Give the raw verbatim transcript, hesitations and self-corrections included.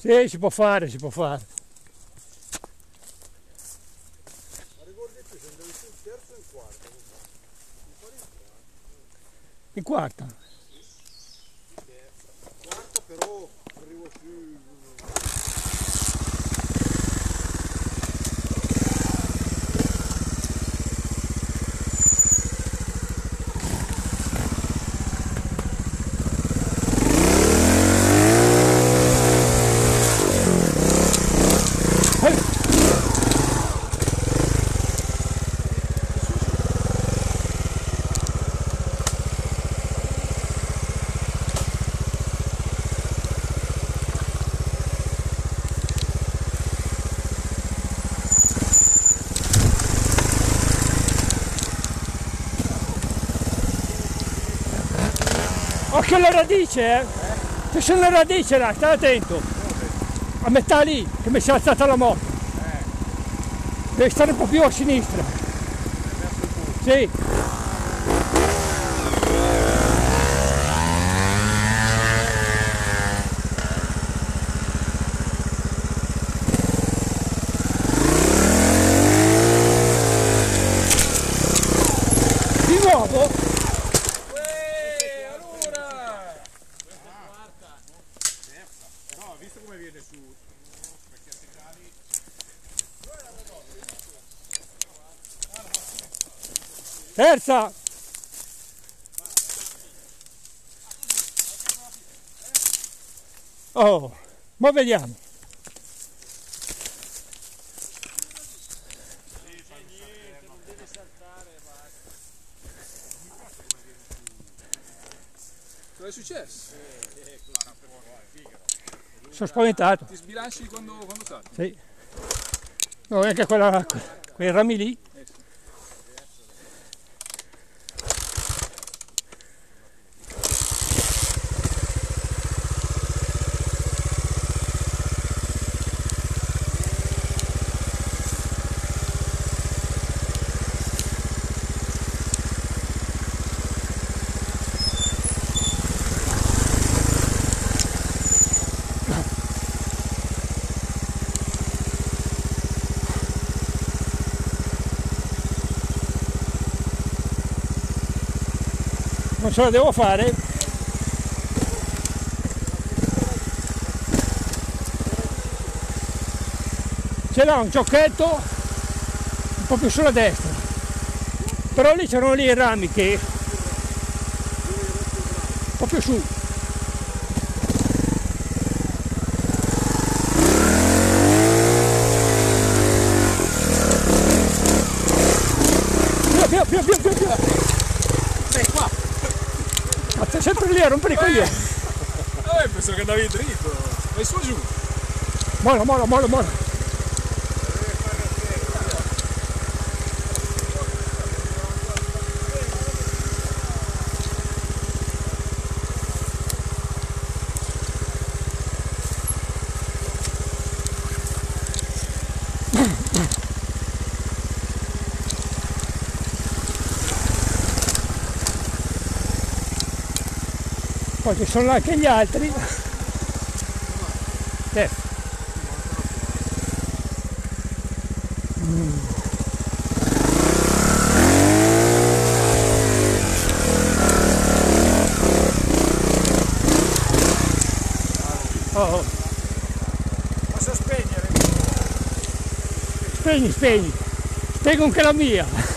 Sì, si può fare, si può fare. Ma ricordi più se andavi sul terzo o in quarta? In quarta? Quarta però arrivo più... Occhio alla radice, eh! C'è c'è una radice là, stai attento! A metà lì, che mi si è alzata la moto! Devi stare un po' più a sinistra! Sì! Di nuovo! Però visto come viene su perché se cali Terza! Oh, ma vediamo! Cosa è successo? Sono spaventato. Ti sbilanci quando, quando salti? Sì. No, anche quella, quei rami lì. Eh sì. Non ce la devo fare. Ce l'ha un giocchetto un po' più sulla destra, però lì c'erano lì i rami che un po' più su. Via, via, via, via, via. sei qua! Ma sei sempre lì a rompere i coglioni. Eh, penso che andavi dritto. Vai su giù. Molla, molla, molla, molla. Poi ci sono anche gli altri. Eh. Mm. Oh. Posso spegnere? Spegni, spegni. Spengo anche la mia.